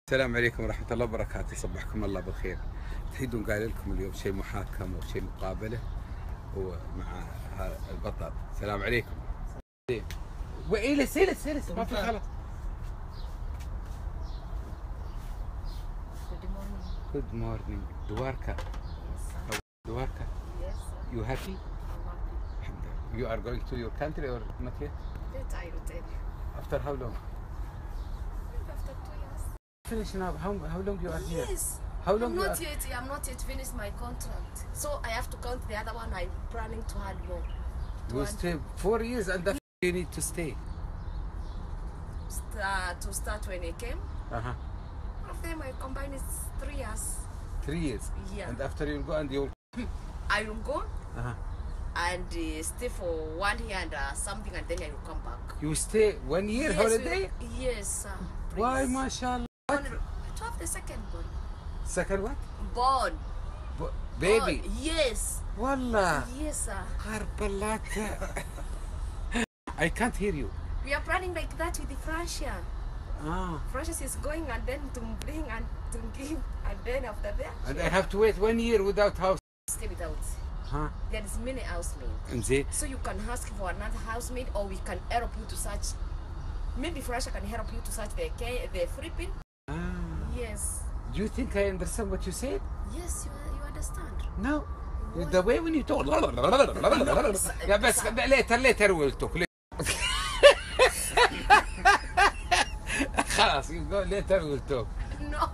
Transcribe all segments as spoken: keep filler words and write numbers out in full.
السلام عليكم ورحمة الله وبركاته، صبحكم الله بالخير. تحيدون قايل لكم اليوم شيء محاكم وشيء مقابلة ومع البطل. السلام عليكم. وإيلس إيلس إيلس ما في خلط. Good morning. Good morning. Dwarka. Yes, Dwarka. yes, sir. You happy? You are going to your country or not yet? That I will tell you. After how long? After two years. Finish now. How how long you are here? Yes. How long I'm you not are? yet. I'm not yet finished my contract. So I have to count the other one. I'm planning to add more. To You add- stay four years and then you need to stay. Start, to start when I came. Uh huh. After my combine is three years. Three years. Yeah. And after you go and you. I will go Uh huh. and uh, stay for one year and uh, something, and then I will come back. You stay one year Yes, holiday? we- Yes, sir. Why, please. mashallah. Born- To have the second born. Second what? Born. B- baby. Born. Yes. Wallah. Yes, sir. Karbalata. I can't hear you. We are planning like that with the Francia. Ah. Francia is going and then to bring and to give, and then after that, And I have to wait one year without house. stay without. Huh? There is many housemates. And they, So you can ask for another housemate, or we can help you to search. Maybe Francia can help you to search the K- the Philippines. ah. Yes. Do you think I understand what you said? Yes, you, you understand. No. What? The way when you talk. يا بس later later we'll talk. خلاص you go later we'll talk. No.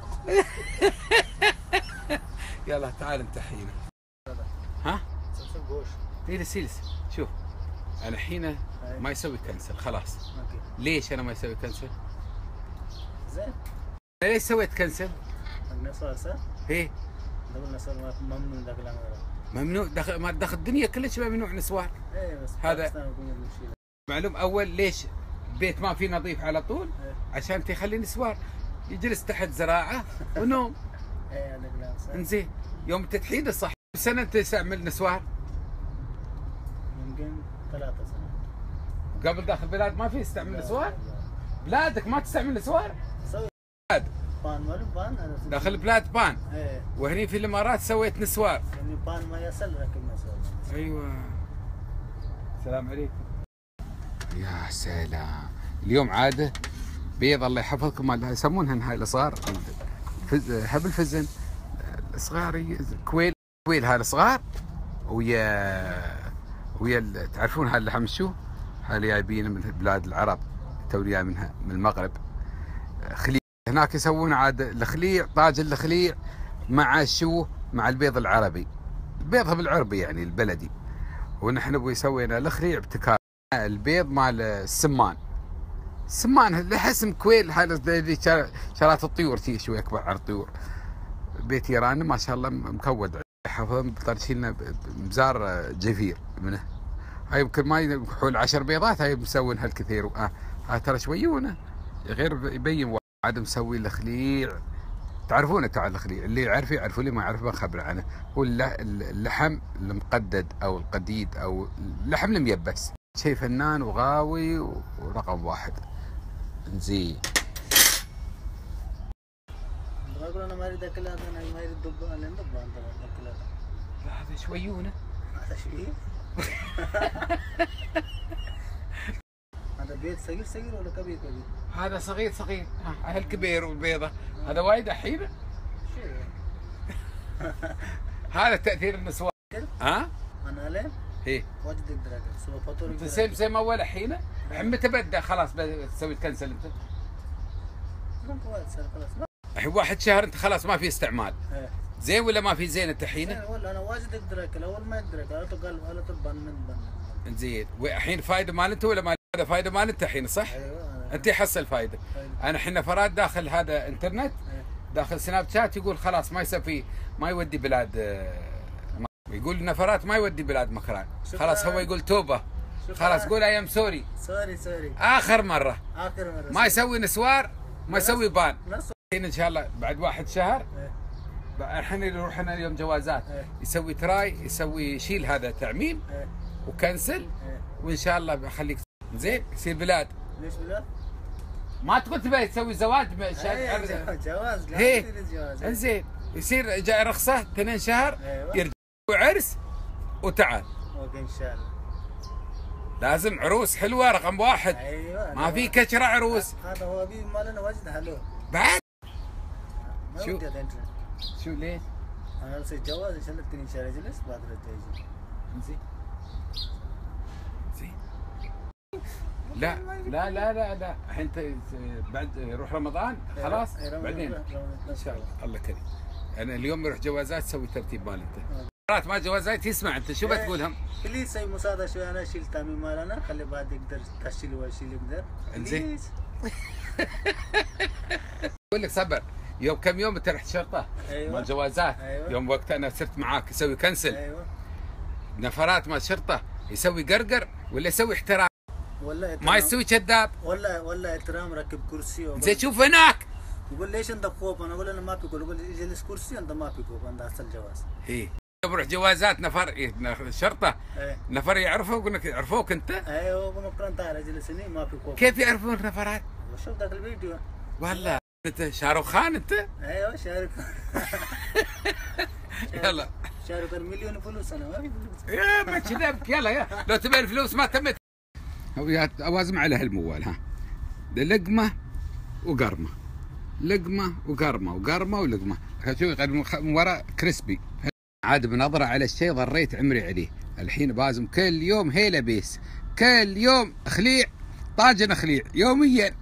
يلا تعال انت حين. ها؟ جلس جلس شوف انا حين ما يسوي كنسل خلاص. ليش انا ما يسوي كنسل؟ زين ليش سويت كنسل؟ النصارى صح؟ ايه دخل النصارى ممنوع داخل الامارات. ممنوع دخل ما دخل الدنيا كلش ممنوع نسوان. ايه بس هذا- باكستان يكون المشكله. معلوم اول ليش بيت ما فيه نظيف على طول؟ إيه. عشان تخلي نسوان يجلس تحت زراعه ونوم. ايه هذا كلام صح. انزين يوم تتحيد الصح سنه انت تستعمل نسوان يمكن ثلاثة سنوات. قبل داخل البلاد ما في يستعمل لا، نسوان؟ لا. بلادك ما تستعمل نسوان؟ سوي بلاد بان مالو بان انا سوي. داخل البلاد بان ايه وهني في الامارات سويت نسوان. يعني بان ما يصل ركبنا سوا. ايوه. السلام عليكم. يا سلام. اليوم عاده بيض الله يحفظكم مال- يسمونها هاي الصغار فز- هبل فزن الصغار ي- كويل كويل هاي الصغار ويا ويا ال- تعرفون هاي اللحم شو؟ هاي اللي جايبينه من بلاد العرب توني جاي منها من المغرب. خليع هناك يسوون عاد الخليع طاجن الخليع مع شو؟ مع البيض العربي. البيض بالعربي يعني البلدي. ونحن ابوي سوينا الخليع ابتكار البيض مال السمان. السمان اللي حسم كويل هذا اللي شرات الطيور تي شوي اكبر عن الطيور. بيت ايران ما شاء الله مكود حفظ طرشي لنا مزار جفير منه. هاي يمكن ما يحول عشر بيضات هاي مسوين هالكثير. آه هاي ترى شويونه غير يبين واحد مسوي الخليع. تعرفونه تاع الخليع اللي يعرف يعرف اللي ما يعرف بخبر عنه. هو اللحم المقدد او القديد او اللحم الميبس. شيء فنان وغاوي ورقم واحد. زين. اقول انا ما اريد اكل هذا، انا ما اريد دب انا دب انا اكل هذا. لا هذا شويونه. هذا شيء. هذا بيت صغير صغير ولا كبير كبير؟ هذا صغير صغير. ها الكبير والبيضه هذا وايد حيله. شيء. هذا تاثير النسوان. ها؟ انا لين ايه. واجد اقدر اكل سوى فطور. انت سيم سيم اول حيله. متى بدا خلاص تسوي تكنسل انت؟ ممكن وايد صار خلاص. الحين واحد شهر انت خلاص ما في استعمال. ايه. زين ولا ما في زين انت حينه؟ زين والله انا واجد اقدر اكل، اول ما اقدر اكل، انا قال انا تبان من بن. زين والحين فايده مال انت ولا مال هذا فايده مال انت الحين صح؟ ايوه انا. انت يحصل فايده. فايدة. انا حنا فراد داخل هذا انترنت إيه. داخل سناب شات يقول خلاص ما يسوي ما يودي بلاد آه، ما- يقول نفرات ما يودي بلاد مكران. شكراً. خلاص هو يقول توبه. شكراً. خلاص قول اي ام سوري. سوري سوري. اخر مره اخر مره. ما يسوي نسوار ما يسوي بان. نص. الحين ان شاء الله بعد واحد شهر إيه. الحين يروح لنا اليوم جوازات إيه. يسوي تراي يسوي يشيل هذا تعميم إيه. وكنسل إيه. وان شاء الله بخليك زين يصير بلاد. ليش بلاد؟ ما تقول تبي تسوي زواج ايه جواز لا هي يصير جواز. انزين يصير جاء رخصه اثنين شهر أيوة. يرجع عرس وتعال. اوكي ان شاء الله. لازم عروس حلوه رقم واحد. ايوه ما في كشره عروس. هذا هو بي مالنا وجد حلو بعد ما شو؟ ودي انت شو ليه؟ انا بس الجواز ان شاء الله اثنين شهر اجلس بعد تيجي. زين زين لا لا لا لا لا الحين بعد يروح رمضان خلاص إيه، بعدين ان شاء الله الله كريم. انا اليوم يروح جوازات تسوي ترتيب مال انت. مرات ما جوازات يسمع انت شو بتقولهم؟ بليز سوي مساعدة شوي انا اشيل تامين مالنا خلي بعد يقدر تشيل واشيل يقدر. انزين اقول لك صبر يوم كم يوم انت رحت شرطه ايوه مال جوازات. أيوة. يوم وقت انا صرت معاك يسوي كنسل. ايوه نفرات مال شرطه يسوي قرقر ولا يسوي احترام؟ ولا ما يسوي كذاب. ولا ولا احترام ركب كرسي. زين شوف هناك يقول ليش انت فوق؟ انا اقول انا ما في يقول اجلس كرسي انت ما في فوق انت اصل جواز. ايه بروح جوازات نفر إيه شرطه ايه نفر يعرفوك يقول لك يعرفوك انت. ايوه بمكان تعال اجلس هنا ما في فوق. كيف يعرفون النفرات؟ شوف ذاك الفيديو. والله انت شاروخ خان انت؟ ايوه شارك. يلا شارك المليون فلوس انا ما في فلوس. يا ما كذبك يلا يا لو تبي الفلوس ما تمت. اوازم على هالموال ها لقمه وقرمه لقمه وقرمه وقرمه ولقمه. شوف يقدم من وراء كريسبي. عاد بنظره على الشيء ضريت عمري عليه. الحين بازم كل يوم هيله بيس كل يوم خليع طاجن خليع يوميا.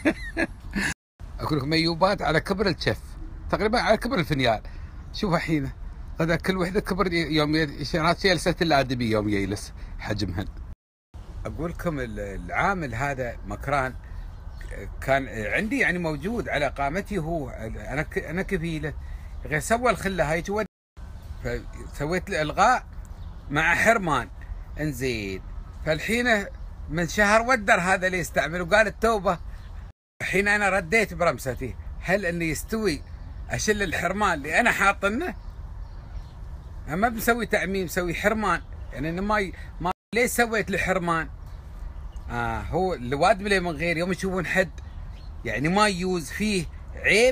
اقول لك ميوبات على كبر الشف تقريبا على كبر الفنيال. شوف الحين هذا كل وحده كبر يوم هذا جلسه الادمي يوم يجلس حجمهن. اقول لكم العامل هذا مكران كان عندي يعني موجود على قامتي هو انا انا كفيله غير سوى الخله هاي فسويت الالغاء مع حرمان انزين. فالحين من شهر ودر هذا اللي يستعمل وقال التوبه. الحين انا رديت برمستي هل اني يستوي اشل الحرمان اللي انا حاطنه؟ انا ما بسوي تعميم مسوي حرمان يعني انه ما ي... ما ليش سويت الحرمان؟ آه هو الواد من غير يوم يشوفون حد يعني ما يوز فيه عيب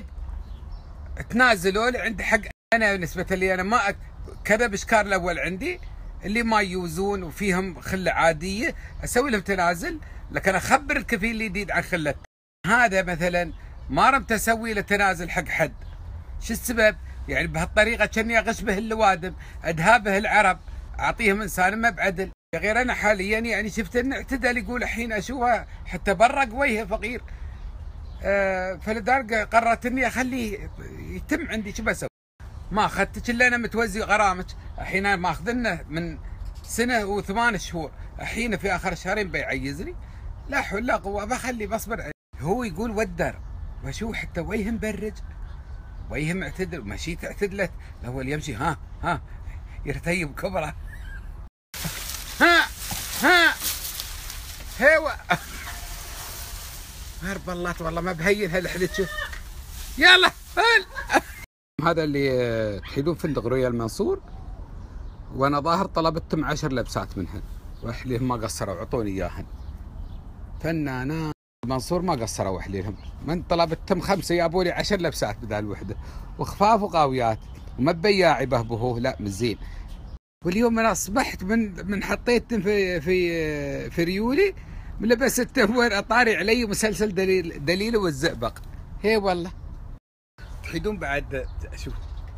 تنازلوا لي عند حق انا بالنسبه لي انا ما أك... كذا بشكار الاول عندي اللي ما يوزون وفيهم خله عاديه اسوي لهم تنازل لكن اخبر الكفيل اللي يديد عن خلته. هذا مثلا ما رمت اسوي له تنازل حق حد. شو السبب؟ يعني بهالطريقه كاني اغش به اللوادم ادهى به العرب اعطيهم انسان ما بعدل. غير انا حاليا يعني شفت انه اعتدل يقول الحين اشوفها حتى برق وجهه فقير. آه فلذلك قررت اني اخليه يتم عندي. شو بسوي؟ ما اخذتك الا انا متوزي غرامك. الحين ماخذنه من سنه وثمان شهور الحين في اخر شهرين بيعيزني. لا حول ولا قوه بخلي بصبر عليه. هو يقول ودر وشو حتى وجهه مبرج وجهه معتدل ومشيت اعتدلت. الاول يمشي ها ها يرتيب كبره ها ها هوا هرب الله والله ما بهين هالحلتش. يلا هل هذا اللي تحيدون فندق رويال منصور وانا ظاهر طلبتهم عشر لبسات منهن واحليهم ما قصروا اعطوني اياهن. فنانان منصور ما قصروا احليهم من طلبتهم خمسه جابوا لي عشر لبسات بدال الوحده وخفاف وقاويات وما بياعي بهبهوه لا من زين. واليوم انا اصبحت من من حطيتهم في في في ريولي لبستهم وين اطاري علي مسلسل دليل دليله والزئبق. هي والله تحيدون بعد شوف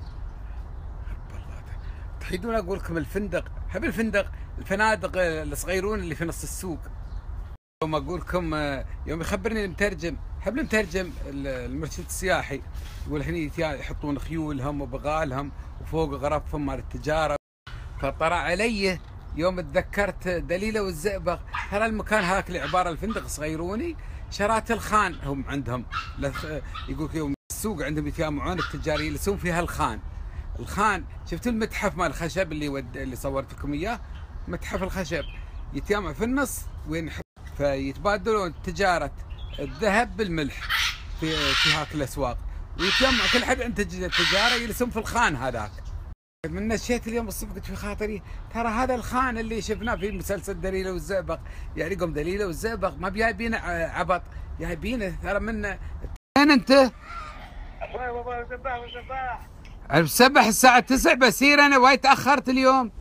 تحيدون اقول لكم الفندق هب الفندق الفنادق الصغيرون اللي في نص السوق. يوم اقول لكم يوم يخبرني المترجم هب المترجم المرشد السياحي يقول هني يحطون خيولهم وبغالهم وفوق غرفهم مال التجاره. فطرى علي يوم تذكرت دليله والزئبق ترى المكان هاك اللي عباره الفندق صغيروني شرات الخان هم عندهم. يقول يوم السوق عندهم يتجمعون التجاريين يلسون فيها الخان. الخان شفتوا المتحف مال الخشب اللي ود... اللي صورت لكم اياه متحف الخشب يتجمع في النص وين فيتبادلون تجاره الذهب بالملح في في هاك الاسواق ويتجمع كل حد عنده تجاره يلسون في الخان هذاك. من نشيت اليوم الصبح قلت في خاطري ترى هذا الخان اللي شفناه في مسلسل دليله والزئبق، يعني قم دليله والزئبق ما بجايبين عبط، جايبينه ترى من. وين انت؟ اخوي بابا سباح وسباح. بسبح الساعة تسعة بسير انا وايد تأخرت اليوم.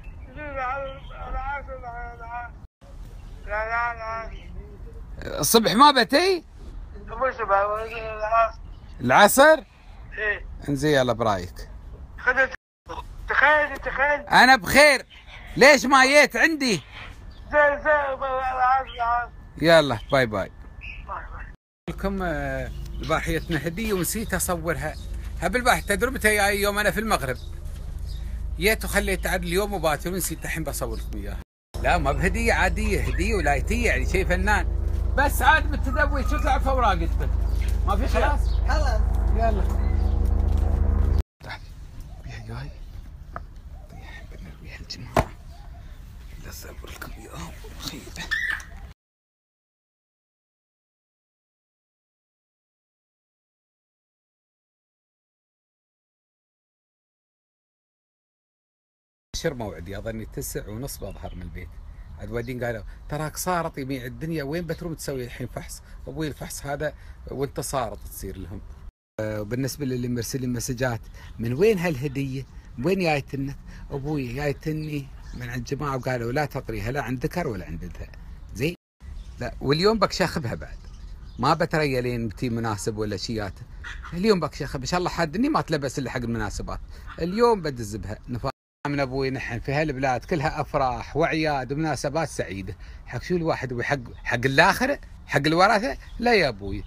الصبح ما بتي؟ العصر؟ ايه انزين يلا برايك. خذت تخيل تخيل انا بخير، ليش ما جيت عندي؟ زين زين العصر. يلا باي باي. لكم ذباحيتنا هدية ونسيت اصورها. هبالباح تجربتي جاي يوم انا في المغرب. جيت وخليت عاد اليوم وباكر ونسيت الحين بصور لكم اياها. لا ما بهدية عادية، هدية ولايتية يعني شيء فنان. بس عاد بالتدوي شو تلعب في اوراق انت؟ ما في خلاص؟ خلاص يلا. بيها جاي. طيح بنرويها الجماعة. لا اصور لكم اياها خيبة. شر موعدي اظني تسع ونص بظهر من البيت. عاد والدين قالوا تراك صارت يميع الدنيا، وين بتروم تسوي الحين فحص؟ ابوي الفحص هذا وانت صارت تصير لهم. وبالنسبه للي مرسلين مسجات من وين هالهديه؟ وين جايتنك؟ ابوي جايتني من عند جماعه وقالوا لا تطريها لا عند ذكر ولا عند انثى. زين؟ لا واليوم بكشخبها بعد. ما بتريلين بتي مناسب ولا شيات. اليوم بكشخب ان شاء الله حد اني ما تلبس الا حق المناسبات. اليوم بدز بها نفا من ابوي نحن في هالبلاد كلها افراح واعياد ومناسبات سعيده، حق شو الواحد وحق حق الاخره؟ حق الورثه؟ لا يا ابوي.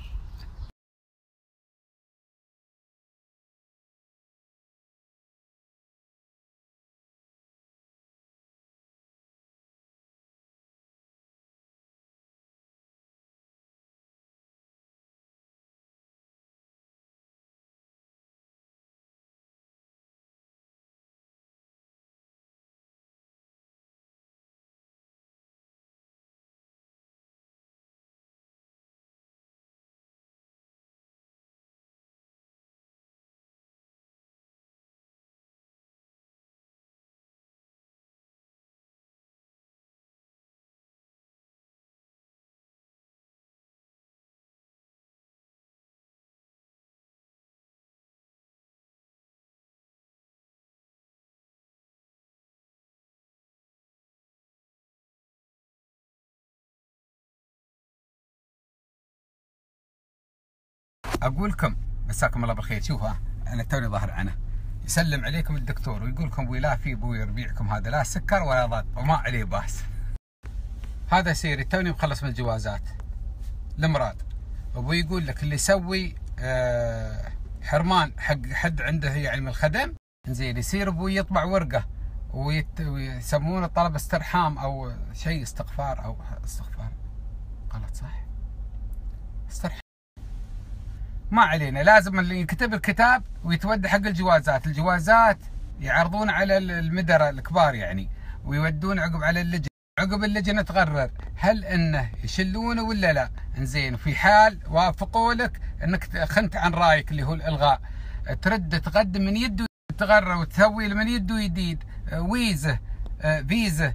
اقول لكم مساكم الله بالخير. شوف ها انا توني ظاهر عنه يسلم عليكم الدكتور ويقول لكم ابوي لا في ابوي ربيعكم هذا لا سكر ولا ضغط وما عليه باس. هذا سيري توني مخلص من الجوازات المراد. ابوي يقول لك اللي يسوي آه حرمان حق حد عنده يعني من الخدم زين يصير ابوي يطبع ورقه ويت... ويسمونه طلب استرحام او شيء استغفار او استغفار غلط صح؟ استرحام ما علينا. لازم اللي يكتب الكتاب ويتودى حق الجوازات. الجوازات يعرضون على المدراء الكبار يعني ويودون عقب على اللجنه. عقب اللجنه تقرر هل انه يشلونه ولا لا. انزين في حال وافقوا لك انك خنت عن رايك اللي هو الالغاء ترد تقدم من يده تقرر وتسوي من يده جديد ويزه فيزا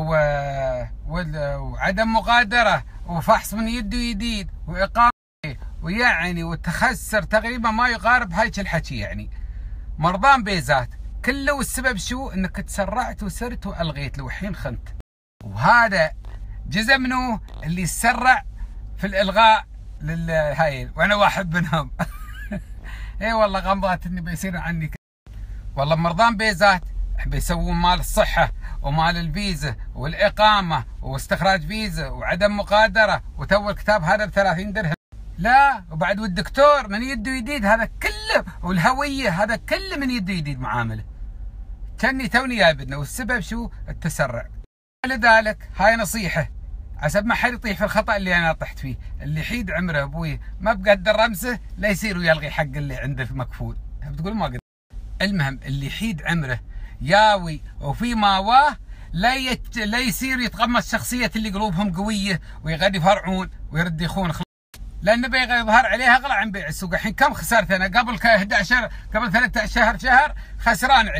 وعدم مغادره وفحص من يده جديد واقامه ويعني وتخسر تقريبا ما يقارب هايك الحكي يعني مرضان بيزات كله. والسبب شو؟ انك تسرعت وسرت والغيت له وحين خنت. وهذا جزء منه اللي يسرع في الالغاء للهاي وانا واحد منهم. اي والله غمضات اني بيصير عني والله مرضان بيزات بيسوون مال الصحه ومال الفيزا والاقامه واستخراج فيزا وعدم مغادره وتو الكتاب هذا ب ثلاثين درهم. لا وبعد والدكتور من يده جديد هذا كله والهويه هذا كله من يده جديد معامله. كاني توني جايبنا والسبب شو؟ التسرع. لذلك هاي نصيحه عسب ما حد يطيح في الخطا اللي انا طحت فيه. اللي حيد عمره ابوي ما بقدر رمسه لا يصير ويلغي حق اللي عنده في مكفول. بتقول ما قدر. المهم اللي حيد عمره ياوي وفي ماواه لا يت... لا يصير يتغمس شخصيه اللي قلوبهم قويه ويغادي يفرعون ويرد يخون خل... لانه بيغى يظهر عليها اغلى عن بيع السوق. الحين كم خسرت انا قبل ك احد عشر قبل ثلاثة عشر شهر شهر خسران عليه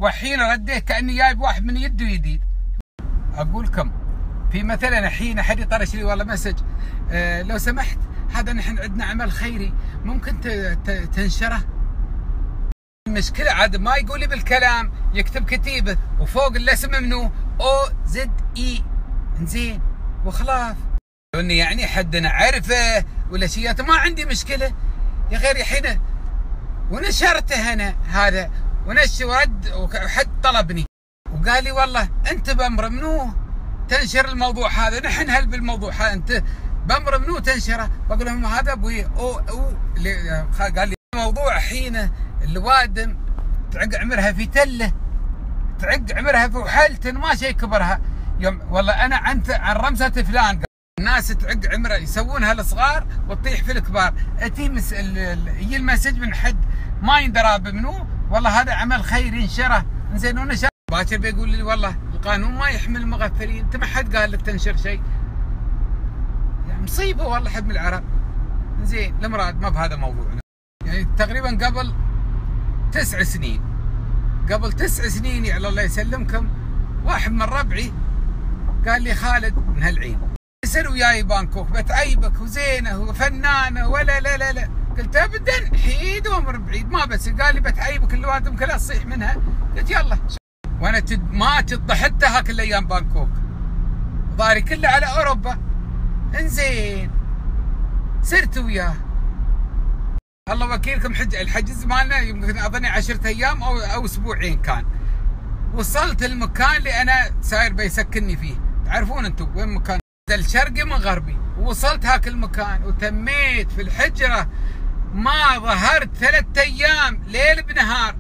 وحين رديت كاني جايب واحد من يده جديد. اقول لكم في مثلا حين احد يطرش لي والله مسج، آه لو سمحت هذا نحن عندنا عمل خيري ممكن تنشره. المشكله عاد ما يقول لي بالكلام، يكتب كتيبه وفوق الاسم منو او زد اي، زين وخلاص. اني يعني حد انا عارفه ولا شيء ما عندي مشكله يا غير حين ونشرته انا هذا ونشر ورد، وحد طلبني وقال لي والله انت بامر منو تنشر الموضوع هذا، نحن هل بالموضوع هذا انت بامر منو تنشره؟ بقول لهم هذا ابوي او او قال لي موضوع حين الوادم تعق عمرها في تله، تعق عمرها في وحلت ما شيء كبرها. يوم والله انا عن عن رمزه فلان الناس تعق عمرها يسوونها الصغار وتطيح في الكبار. اتي مس... يجي المسج من حد ما يندرى بمنو، والله هذا عمل خير ينشره، زين ونشر باكر بيقول لي والله القانون ما يحمل المغفلين، انت ما حد قال لك تنشر شيء. يعني مصيبه والله حب العرب. زين المراد ما بهذا موضوعنا. يعني تقريبا قبل تسع سنين قبل تسع سنين يعني الله يسلمكم واحد من ربعي قال لي خالد من هالعين يصير وياي بانكوك بتعيبك وزينه وفنانه ولا لا لا لا. قلت ابدا حيد وامر بعيد ما بس. قال لي بتعيبك الوادم كلها تصيح منها. قلت يلا. وانا تد ما تضحت هاك الايام بانكوك ضاري كله على اوروبا. انزين سرت وياه الله وكيلكم حج الحجز مالنا يمكن اظني عشرة ايام او او اسبوعين كان. وصلت المكان اللي انا ساير بيسكنني فيه، تعرفون انتم وين مكان الشرقي من غربي. ووصلت هاك المكان وتميت في الحجره ما ظهرت ثلاثة ايام ليل بنهار.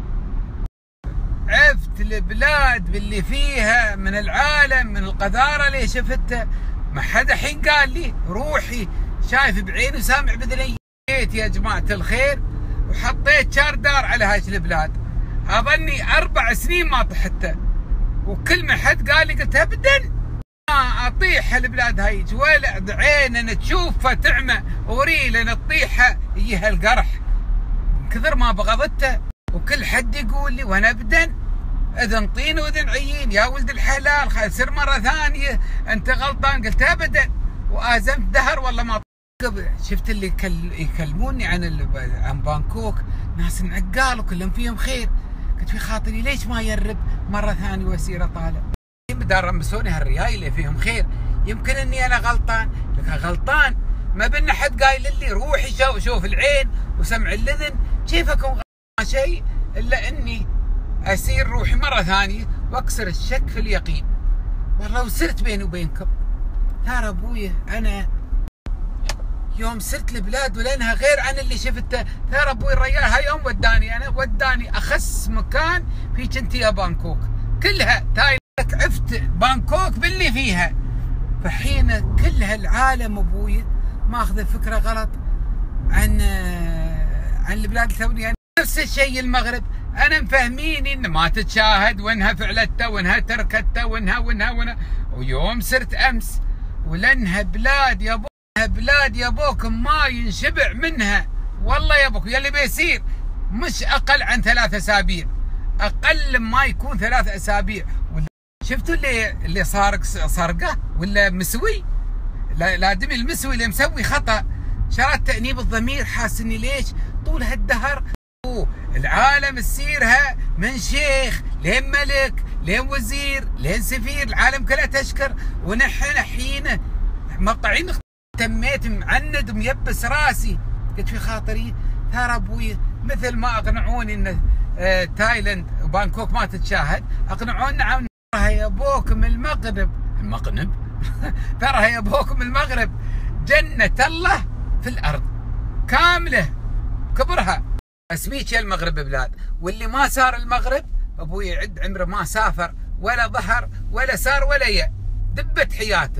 عفت البلاد باللي فيها من العالم من القذاره اللي شفتها. ما حدا حين قال لي روحي شايف بعيني وسامع بذني. جيت يا جماعه الخير وحطيت شار دار على هاي البلاد. اظني اربع سنين ما طحتها، وكل ما حد قال لي قلت ابدا ما اطيح البلاد هاي ولا عيننا تشوفها تعمى وريلنا تطيحها يجيها القرح كثر ما بغضتها. وكل حد يقول لي وانا ابدا اذن طين واذن عيين يا ولد الحلال خل سر مره ثانيه انت غلطان. قلت ابدا وازمت دهر والله ما. شفت اللي يكلموني عن عن بانكوك ناس عقال وكلهم فيهم خير. قلت في خاطري ليش ما يرب مره ثانيه وسيره طالع. بدار رمسوني هالرياي اللي فيهم خير. يمكن اني انا غلطان، لكن غلطان ما بنا حد قايل لي روحي شوف شوف العين وسمع الاذن. كيف اكون غلطان شيء الا اني اسير روحي مره ثانيه واكسر الشك في اليقين. والله وصرت بيني وبينكم ترى ابويا انا يوم سرت البلاد ولانها غير عن اللي شفته. ترى ابوي الرجال هاي يوم وداني انا وداني اخس مكان في كنت يا بانكوك كلها تايلك. عفت بانكوك باللي فيها. فحين كل هالعالم ابوي ماخذ فكره غلط عن عن البلاد الثانيه. يعني نفس الشيء المغرب انا مفهميني ان ما تتشاهد وانها فعلته وانها تركته وانها وانها وانها. ويوم سرت امس ولانها بلاد يا ابو بلاد يا ابوكم ما ينشبع منها والله يا ابوكم. يلي بيصير مش اقل عن ثلاث اسابيع، اقل ما يكون ثلاث اسابيع. شفتوا اللي اللي صار سرقه ولا مسوي؟ الادمي المسوي اللي مسوي خطا شرط تانيب الضمير. حاس اني ليش طول هالدهر العالم تسيرها من شيخ لين ملك لين وزير لين سفير العالم كلها تشكر، ونحن حين مقطعين تميت معند وميبس راسي. قلت في خاطري ترى ابوي مثل ما اقنعوني ان آه تايلاند وبانكوك ما تتشاهد، اقنعونا عن ترى يا ابوكم المغرب المغنب ترى يا ابوكم المغرب جنة الله في الارض كامله كبرها. اسميك يا المغرب بلاد. واللي ما سار المغرب ابوي يعد عمره ما سافر ولا ظهر ولا سار ولا يا دبت حياته.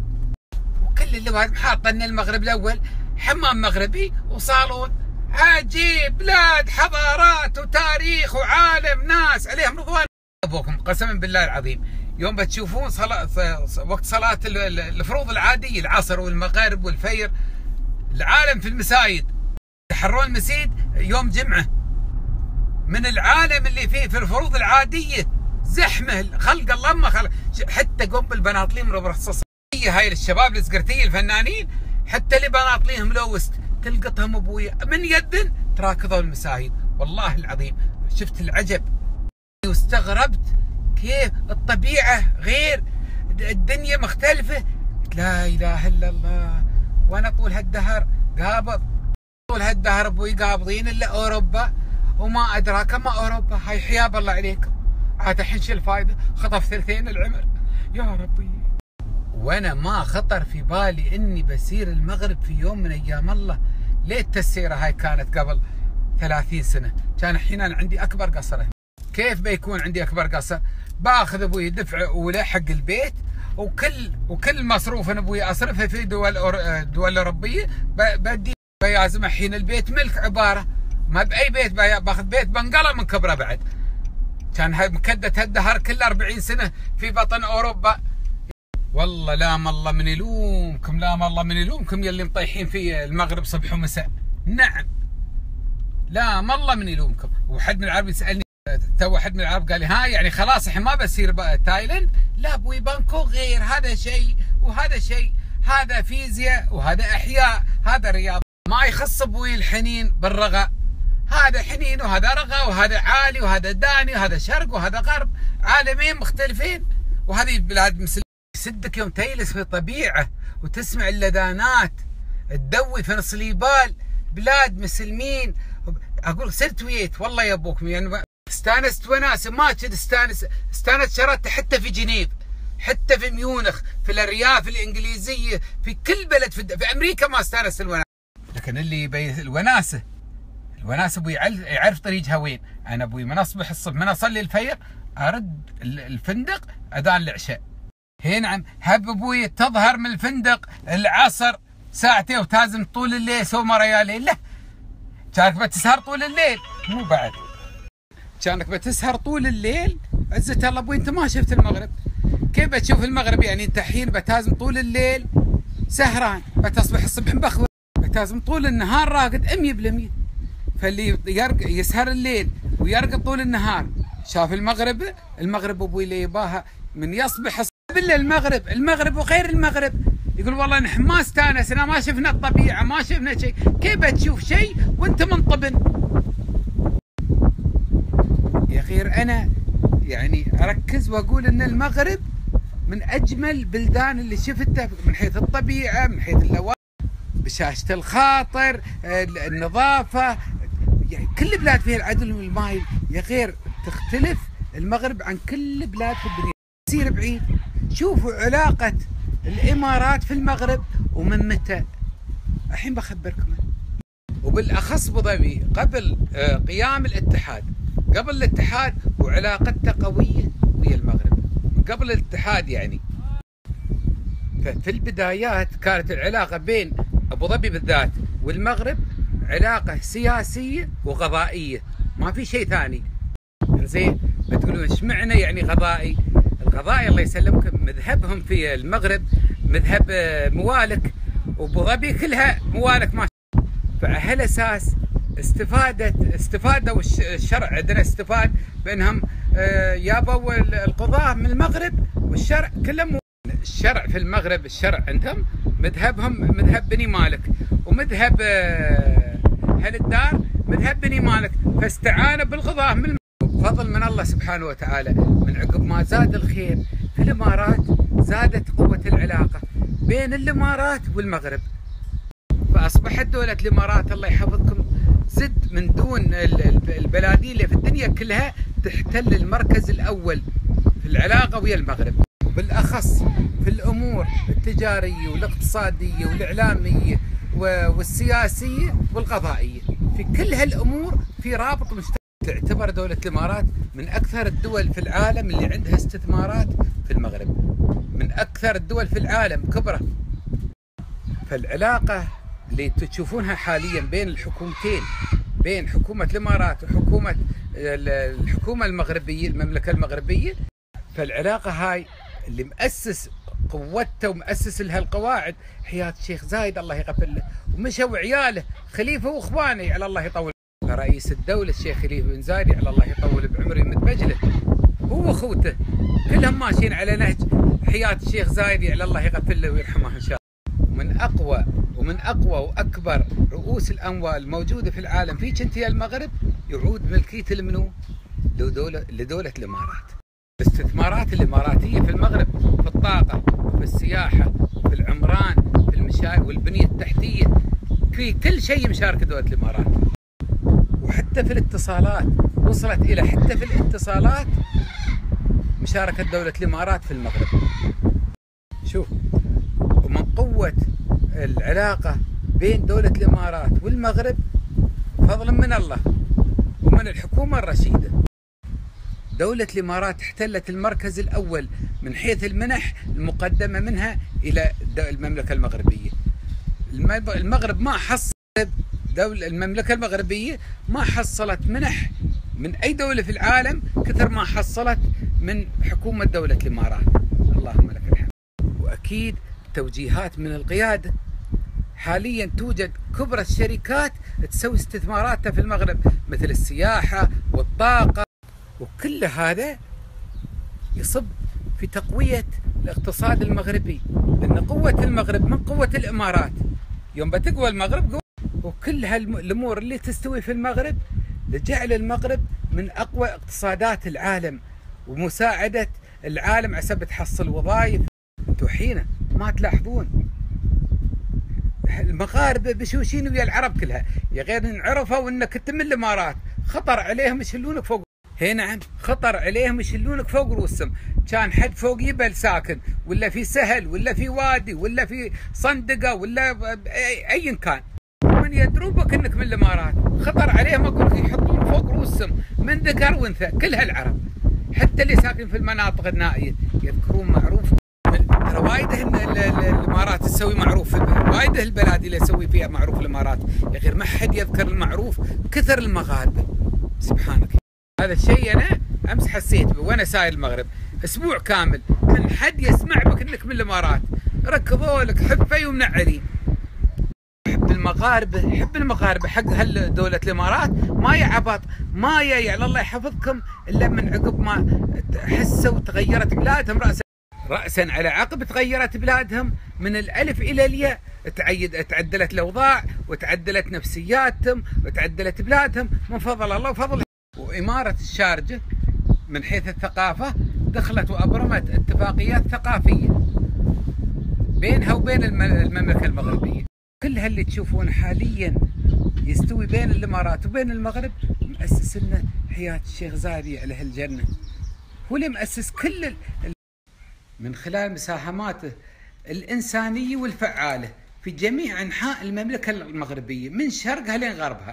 كل اللي بعد حاطه ان المغرب الاول حمام مغربي وصالون عجيب. بلاد حضارات وتاريخ وعالم ناس عليهم رضوان ابوكم قسما بالله العظيم. يوم بتشوفون صلاة وقت صلاة الفروض العادية العصر والمغرب والفجر العالم في المساجد يحرون المسيد يوم جمعة من العالم اللي فيه في الفروض العاديه زحمه خلق الله ما خلق. حتى قم بالبناطلين مرصصه هاي الشباب السكرتيه الفنانين، حتى اللي بناطليهم لوست تلقطهم ابويا من يدن تراكضوا المساهيد. والله العظيم شفت العجب واستغربت كيف الطبيعه غير، الدنيا مختلفه. لا اله الا الله. وانا طول هالدهر قابض، طول هالدهر ابوي قابضين الا اوروبا، وما ادراك ما اوروبا. هاي حياب الله عليكم. عاد الحين شو الفائده؟ خطف ثلثين العمر يا ربي. وانا ما خطر في بالي اني بسير المغرب في يوم من ايام الله. ليت السيره هاي كانت قبل ثلاثين سنه، كان الحين انا عندي اكبر قصر. كيف بيكون عندي اكبر قصر؟ باخذ ابوي دفعه اولى حق البيت، وكل وكل مصروف انا ابوي اصرفه في دول أور... دول اوروبيه بدي بيازم. الحين البيت ملك عباره ما باي بيت، باخذ بيت بنقله من كبره بعد. كان هاي مكدة هالدهر كل أربعين سنه في بطن اوروبا. والله لام الله من يلومكم، لام الله من يلومكم يلي مطيحين في المغرب صبح ومساء. نعم لام الله من يلومكم. وحد من العرب يسالني تو، حد من العرب قال لي ها يعني خلاص الحين ما بسير بقى تايلاند؟ لا ابوي بانكوك غير، هذا شيء وهذا شيء، هذا فيزياء وهذا احياء، هذا رياضه. ما يخص ابوي الحنين بالرغى، هذا حنين وهذا رغى، وهذا عالي وهذا داني، وهذا شرق وهذا غرب، عالمين مختلفين. وهذه بلاد مسلمين. يسدك يوم تجلس في الطبيعه وتسمع اللذانات تدوي في نص الجبال، بلاد مسلمين. اقول صرت ويت والله يا ابوك يعني استانست وناس ما كنت استانس. استانست شرطت حتى في جنيف، حتى في ميونخ، في الارياف الانجليزيه، في كل بلد في, في امريكا ما استانست الوناسه. لكن اللي يبي الوناسه، الوناسه ابوي يعرف طريقها وين. انا ابوي من اصبح الصبح من اصلي الفجر ارد الفندق اذان العشاء. هي نعم هب ابوي تظهر من الفندق العصر ساعتين وتازم طول الليل سومه ريالين. لا كانك بتسهر طول الليل، مو بعد كانك بتسهر طول الليل. عزة الله ابوي انت ما شفت المغرب. كيف بتشوف المغرب يعني؟ انت الحين بتازم طول الليل سهران، بتصبح الصبح مبخور، بتازم طول النهار راقد مية بالمية. فاللي يرق يسهر الليل ويرقد طول النهار شاف المغرب. المغرب ابوي اللي يباها من يصبح بالله المغرب، المغرب وغير المغرب. يقول والله نحن ما استانسنا، ما شفنا الطبيعه، ما شفنا شيء. كيف بتشوف شيء وانت منطبن؟ يا خير انا يعني اركز واقول ان المغرب من اجمل البلدان اللي شفتها من حيث الطبيعه، من حيث اللوائح، بشاشه الخاطر، النظافه، يعني كل بلاد فيها العدل والمايل. يا غير تختلف المغرب عن كل بلاد في الدنيا. يصير بعيد. شوفوا علاقه الامارات في المغرب ومن متى. الحين بخبركم. وبالاخص ابو ظبي قبل قيام الاتحاد، قبل الاتحاد وعلاقته قويه ويا المغرب من قبل الاتحاد يعني. ففي البدايات كانت العلاقه بين ابو ظبي بالذات والمغرب علاقه سياسيه وغذائيه، ما في شيء ثاني. زين بتقولون ايش معنى يعني غذائي؟ الغذائي الله يسلمكم مذهبهم في المغرب مذهب موالك، وابو ظبي كلها موالك ما. فعلى استفادت استفادوا الشرع عندنا استفاد بانهم يابوا القضاة من المغرب، والشرع كله الشرع في المغرب الشرع عندهم مذهبهم مذهب بني مالك، ومذهب اهل الدار مذهب بني مالك. فاستعانوا بالقضاة من المغرب بفضل من الله سبحانه وتعالى. من عقب ما زاد الخير في الامارات زادت قوة العلاقة بين الامارات والمغرب، فاصبحت دولة الامارات الله يحفظكم زد من دون البلادين اللي في الدنيا كلها تحتل المركز الاول في العلاقة ويا المغرب، بالاخص في الامور التجارية والاقتصادية والاعلامية والسياسية والقضائية. في كل هالامور في رابط مشترك. تعتبر دولة الامارات من اكثر الدول في العالم اللي عندها استثمارات في المغرب، من اكثر الدول في العالم كبرى. فالعلاقة اللي تشوفونها حاليا بين الحكومتين، بين حكومة الامارات وحكومة الحكومة المغربية المملكة المغربية، فالعلاقة هاي اللي مؤسس قوته ومؤسس لها القواعد حياة الشيخ زايد الله يغفر له، ومشى وعياله خليفة واخوانه على الله يطول. فرئيس الدولة الشيخ خليفة بن زايد على الله يطول بعمره يمد بجله هو واخوته كلهم ماشيين على نهج حياة الشيخ زايد على الله يغفر له ويرحمه ان شاء الله. ومن اقوى ومن اقوى واكبر رؤوس الاموال الموجودة في العالم في كنتي المغرب يعود ملكيته لمنو؟ لدولة لدولة الامارات. الاستثمارات الاماراتية في المغرب في الطاقة في السياحة في العمران في المشاريع والبنية التحتية في كل شيء مشاركة دولة الامارات. وحتى في الاتصالات وصلت الى حتى في الاتصالات مشاركة دولة الامارات في المغرب. شوف، ومن قوة العلاقة بين دولة الامارات والمغرب فضلا من الله ومن الحكومة الرشيدة. دولة الامارات احتلت المركز الاول من حيث المنح المقدمة منها الى المملكة المغربية. المغرب ما حصل دولة المملكة المغربية ما حصلت منح من أي دولة في العالم كثر ما حصلت من حكومة دولة الإمارات. اللهم لك الحمد. وأكيد توجيهات من القيادة. حاليا توجد كبرى الشركات تسوي استثماراتها في المغرب مثل السياحة والطاقة، وكل هذا يصب في تقوية الاقتصاد المغربي، لأن قوة المغرب من قوة الإمارات. يوم بتقوى المغرب قوة، وكل هالامور اللي تستوي في المغرب لجعل المغرب من اقوى اقتصادات العالم ومساعده العالم عشان تحصل وظائف. انتم حين ما تلاحظون المغاربه بشوشين ويا العرب كلها، يا غير ان عرفوا انك انت من الامارات خطر عليهم يشلونك فوق. هي نعم خطر عليهم يشلونك فوق رؤوسهم، كان حد فوق جبل ساكن ولا في سهل ولا في وادي ولا في صندقه ولا ايا كان، من يدرون بك انك من الامارات خطر عليهم اقول لك يحطون فوق رؤوسهم من ذكر وانثى كل هالعرب، حتى اللي ساكن في المناطق النائيه يذكرون معروف. ترى وايد الامارات تسوي معروف، وايد البلاد اللي يسوي فيها معروف الامارات، يا غير ما حد يذكر المعروف كثر المغاربه. سبحانك، هذا الشيء انا امس حسيت به وانا ساير المغرب اسبوع كامل، من حد يسمع بك انك من الامارات ركضوا لك حفي ومنعلين. حب المغاربه حب المغاربه حق هالدوله الامارات ما يعبط ما يا الله يحفظكم الا من عقب ما حسوا وتغيرت بلادهم راسا راسا على عقب، تغيرت بلادهم من الالف الى الياء، تعيد تعدلت الاوضاع وتعدلت نفسياتهم وتعدلت بلادهم من فضل الله وفضل. واماره الشارجه من حيث الثقافه دخلت وابرمت اتفاقيات ثقافيه بينها وبين المملكه المغربيه. كل هاللي تشوفونه حاليا يستوي بين الامارات وبين المغرب مؤسس لنا حياه الشيخ زايد على هالجنه، هو اللي مؤسس كل ال... من خلال مساهماته الانسانيه والفعاله في جميع انحاء المملكه المغربيه من شرقها لين غربها.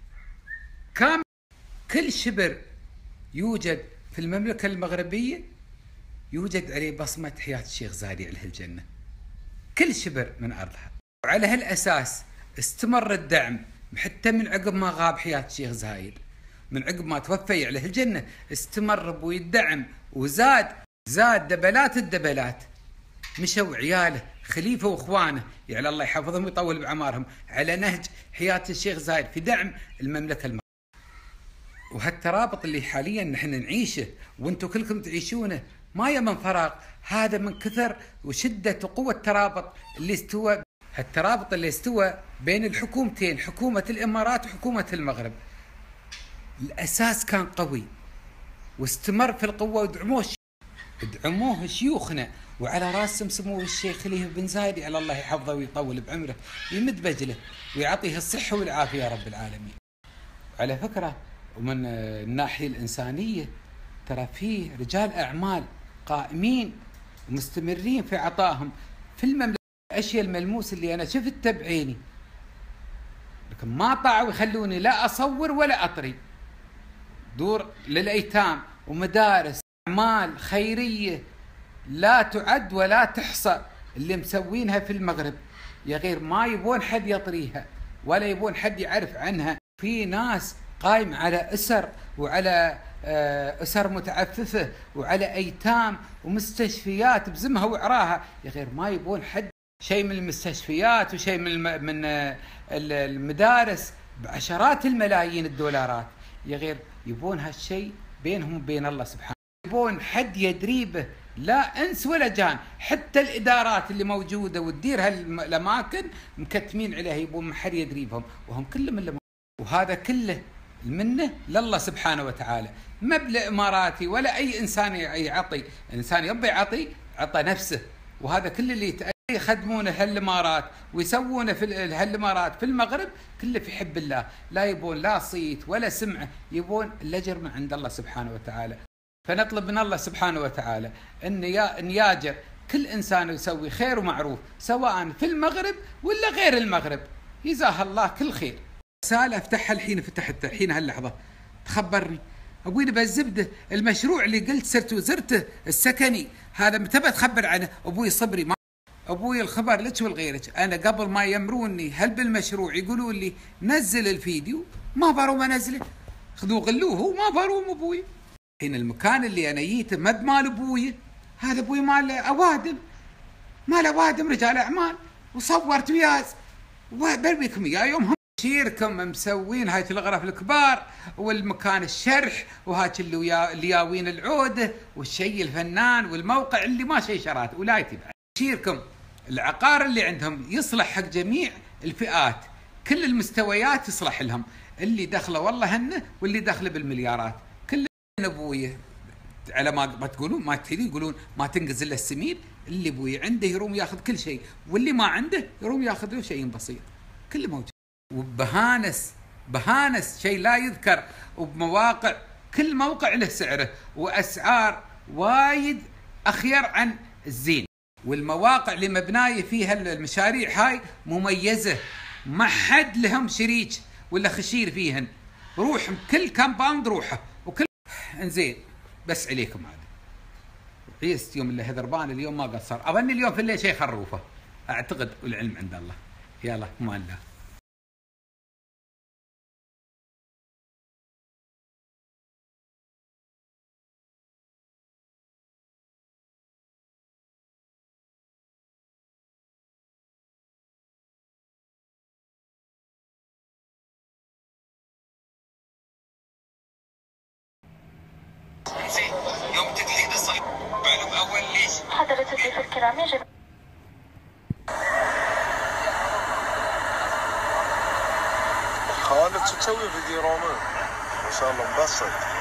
كامل كل شبر يوجد في المملكه المغربيه يوجد عليه بصمه حياه الشيخ زايد على هالجنه، كل شبر من ارضها. وعلى هالاساس استمر الدعم حتى من عقب ما غاب حياه الشيخ زايد، من عقب ما توفي على الجنه استمر ابوي الدعم وزاد زاد دبلات الدبلات. مشوا عياله خليفه واخوانه يعني الله يحفظهم ويطول بعمارهم على نهج حياه الشيخ زايد في دعم المملكه المغربيه. وهالترابط اللي حاليا نحن نعيشه وانتم كلكم تعيشونه ما يا من فراغ، هذا من كثر وشده وقوه الترابط اللي استوى، هالترابط اللي استوى بين الحكومتين، حكومه الامارات وحكومه المغرب. الاساس كان قوي واستمر في القوه ودعموه دعموه شيوخنا وعلى راسهم سموه الشيخ خليفه بن زايد على الله يحفظه ويطول بعمره ويمد بجله ويعطيه الصحه والعافيه يا رب العالمين. على فكره ومن الناحيه الانسانيه ترى فيه رجال اعمال قائمين ومستمرين في عطائهم في المملكه. الاشياء الملموسه اللي انا شفتها بعيني لكن ما طاعوا يخلوني لا اصور ولا اطري. دور للايتام ومدارس اعمال خيريه لا تعد ولا تحصى اللي مسوينها في المغرب، يا غير ما يبون حد يطريها ولا يبون حد يعرف عنها. في ناس قايم على اسر وعلى اسر متعففه وعلى ايتام ومستشفيات بزمها وعراها، يا غير ما يبون حد شيء من المستشفيات وشيء من من المدارس بعشرات الملايين الدولارات، يا غير يبون هالشيء بينهم وبين الله سبحانه، يبون حد يدري به، لا انس ولا جان. حتى الادارات اللي موجوده وتدير هالاماكن مكتمين عليها، يبون ما حد يدري بهم، وهم كلهم اللي، وهذا كله المنه لله سبحانه وتعالى، ما بالاماراتي ولا اي انسان يعطي. انسان يبي يعطي عطى نفسه، وهذا كل اللي يخدمونه هالامارات ويسوونه في هالامارات في المغرب كله في حب الله، لا يبون لا صيت ولا سمعه، يبون الاجر من عند الله سبحانه وتعالى. فنطلب من الله سبحانه وتعالى ان ان ياجر كل انسان يسوي خير ومعروف، سواء في المغرب ولا غير المغرب، جزاه الله كل خير. رسالة افتحها الحين، فتحتها الحين هاللحظة، تخبرني ابوي بالزبده المشروع اللي قلت سرت وزرته السكني هذا متى تخبر عنه ابوي صبري، ما ابوي الخبر لك ولغيرك. انا قبل ما يمروني هل بالمشروع يقولون لي نزل الفيديو، ما باروا ما نزله، خذوه غلوه وما باروا ابوي. الحين المكان اللي انا جيته مد مال ابوي، هذا ابوي مال اوادم، مال اوادم رجال اعمال، وصورت وياز وبربيكم اياه يوم شيركم مسوين هاي الغرف الكبار والمكان الشرح وهاك اللي الياوين العوده والشيء الفنان والموقع اللي ما شيء شرات ولايتي بعد. شيركم العقار اللي عندهم يصلح حق جميع الفئات، كل المستويات يصلح لهم، اللي دخله والله هنه واللي دخله بالمليارات. كل ابوي على ما تقولون ما تدري يقولون ما تنقز الا السمين، اللي ابوي عنده يروم ياخذ كل شيء، واللي ما عنده يروم ياخذ له شيء بسيط، كله موجود. وبهانس بهانس شيء لا يذكر، وبمواقع كل موقع له سعره واسعار وايد اخير عن الزين، والمواقع اللي مبنايه فيها المشاريع هاي مميزه، ما حد لهم شريك ولا خشير فيهن، روح كل كامباوند روحه وكل انزين. بس عليكم هذا عيست يوم اللي هذربان اليوم ما قصر، اظن اليوم في الليل شيء خروفه اعتقد، والعلم عند الله. يلا ما الله. يوم تدحيد الصيف معلوم اول ليش حضرة الضيوف الكرام يجب خالد شو تسوي فيديو رومان؟ ما شاء الله مبسط.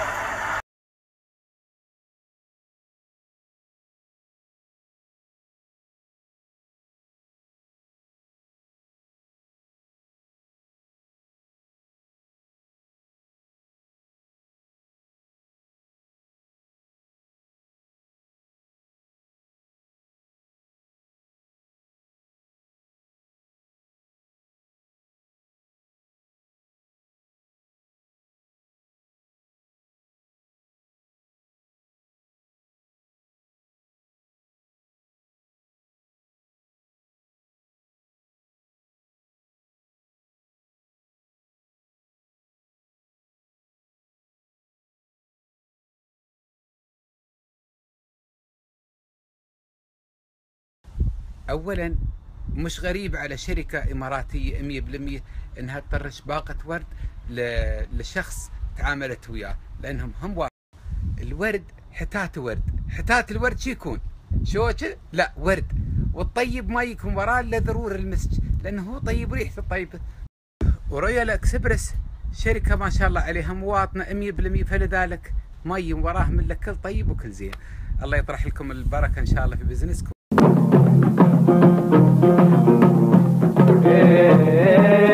اولا مش غريب على شركه اماراتيه مية بالمية انها تطرش باقه ورد لشخص تعاملت وياه، لانهم هم واحد. الورد حتات ورد، حتات الورد شو يكون؟ شوكه؟ لا ورد، والطيب ما يكون وراه الا ضرور المسك، لانه هو طيب ريحته طيبه. ورويال اكسبرس شركه ما شاء الله عليها مواطنه مية بالمية، فلذلك ما يجي وراهم الا كل طيب وكل زين. الله يطرح لكم البركه ان شاء الله في بزنسكم.